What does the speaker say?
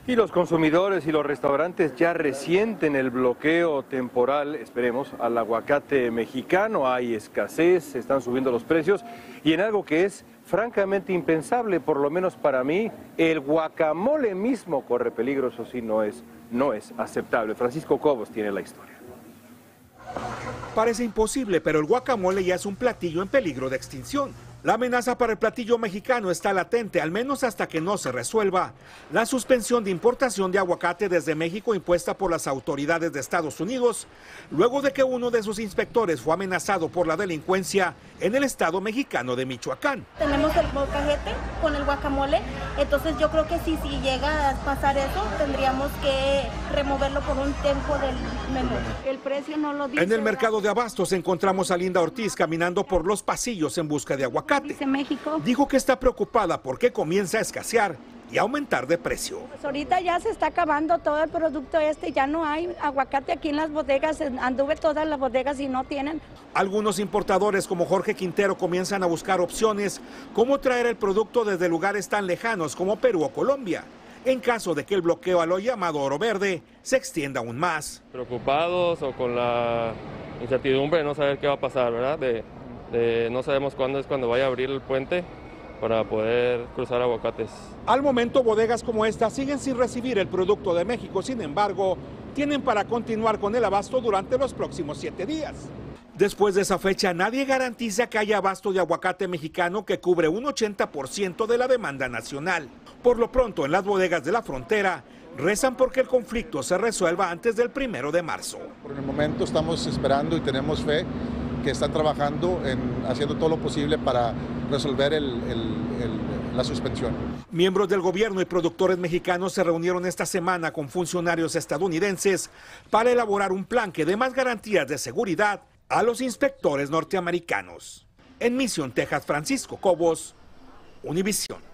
Y los consumidores y los restaurantes ya resienten el bloqueo temporal, esperemos, al aguacate mexicano. Hay escasez, se están subiendo los precios y en algo que es francamente impensable, por lo menos para mí, el guacamole mismo corre peligro, eso sí, no es aceptable. Francisco Cobos tiene la historia. Parece imposible, pero el guacamole ya es un platillo en peligro de extinción. La amenaza para el platillo mexicano está latente, al menos hasta que no se resuelva la suspensión de importación de aguacate desde México impuesta por las autoridades de Estados Unidos, luego de que uno de sus inspectores fue amenazado por la delincuencia en el estado mexicano de Michoacán. Tenemos el molcajete con el guacamole, entonces yo creo que si llega a pasar eso, tendríamos que removerlo por un tiempo del menú. El precio no lo dice. En el mercado de abastos encontramos a Linda Ortiz caminando por los pasillos en busca de aguacate. Dice México. Dijo que está preocupada porque comienza a escasear y aumentar de precio. Pues ahorita ya se está acabando todo el producto ya no hay aguacate aquí en las bodegas, anduve todas las bodegas y no tienen. Algunos importadores como Jorge Quintero comienzan a buscar opciones como traer el producto desde lugares tan lejanos como Perú o Colombia, en caso de que el bloqueo a lo llamado oro verde se extienda aún más. Preocupados o con la incertidumbre de no saber qué va a pasar, ¿verdad? No sabemos cuándo vaya a abrir el puente para poder cruzar aguacates. Al momento, bodegas como esta siguen sin recibir el producto de México, sin embargo, tienen para continuar con el abasto durante los próximos 7 días. Después de esa fecha, nadie garantiza que haya abasto de aguacate mexicano que cubre un 80% de la demanda nacional. Por lo pronto, en las bodegas de la frontera, rezan porque el conflicto se resuelva antes del 1 de marzo. Por el momento estamos esperando y tenemos fe que están trabajando haciendo todo lo posible para resolver la suspensión. Miembros del gobierno y productores mexicanos se reunieron esta semana con funcionarios estadounidenses para elaborar un plan que dé más garantías de seguridad a los inspectores norteamericanos. En Mission, Texas, Francisco Cobos, Univisión.